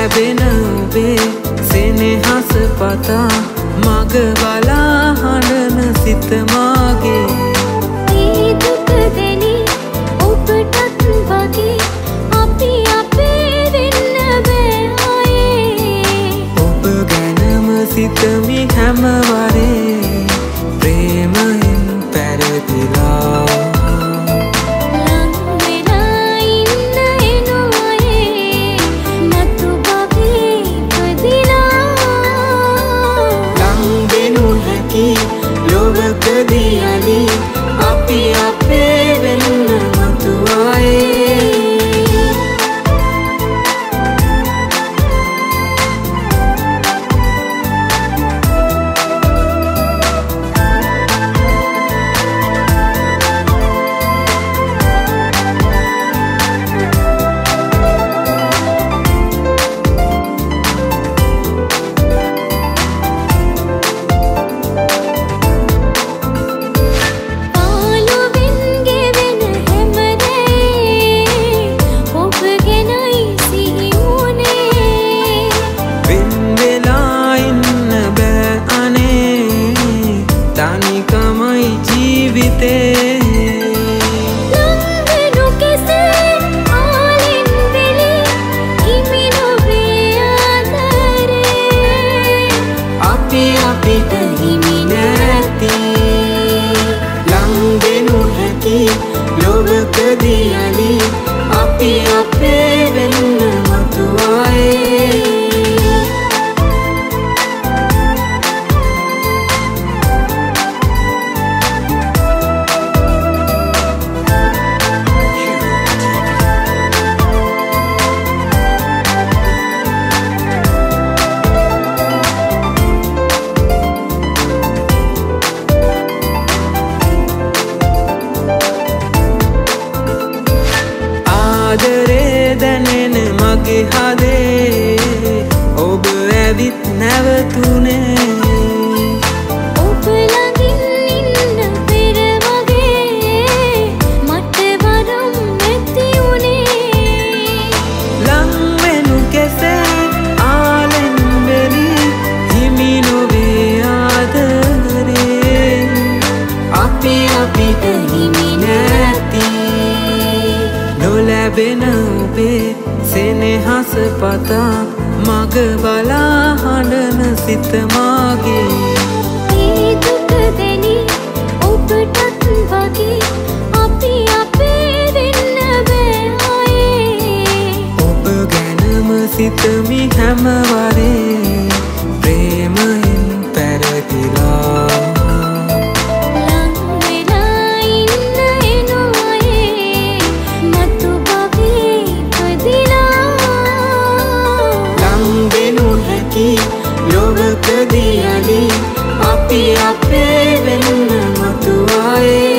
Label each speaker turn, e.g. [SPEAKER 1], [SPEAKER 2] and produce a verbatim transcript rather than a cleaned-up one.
[SPEAKER 1] නොලැබෙන ඔබේ සෙනෙහස පතා මග බලා හඬන සිත මාගේ
[SPEAKER 2] ඒ දුක දැනි ඔබටත් වගේ අපි අපේ වෙන්න බෑ ආයේ
[SPEAKER 1] ඔබ ගැනම සිතමි හැම වරේ ප්‍රේමයෙන් පැරදිලා ලොවකදී අලි අපි අපේ වෙන්න මතු ආයේ ලොවකදී අලි අපි අපේ වෙන්න මතු ආයේ ආදරේ දැනෙන මගේ හදේ ඔබ ඇවිත් නැවතුනේ
[SPEAKER 2] ඔබ ළඟින් ඉන්න පෙර වගේ මට වරම් නැති උනේ
[SPEAKER 1] ලං වෙනු කෙසේ ආලෙන් වෙලි හිමි නොවේ ආදරේ අපි අපිට හිමි නැති නොලැබෙන ඔබේ සෙනෙහස පතා මග බලා හඬන සිත මාගේ
[SPEAKER 2] ඒ දුක දැනි ඔබටත් වගේ අපි අපේ වෙන්න බෑ ආයේ
[SPEAKER 1] ඔබ ගැනම සිතමි හැම වරේ ප්‍රේමයෙන් පැරදිලා ලොවකදී අලි අපි අපේ වෙන්න මතු ආයේ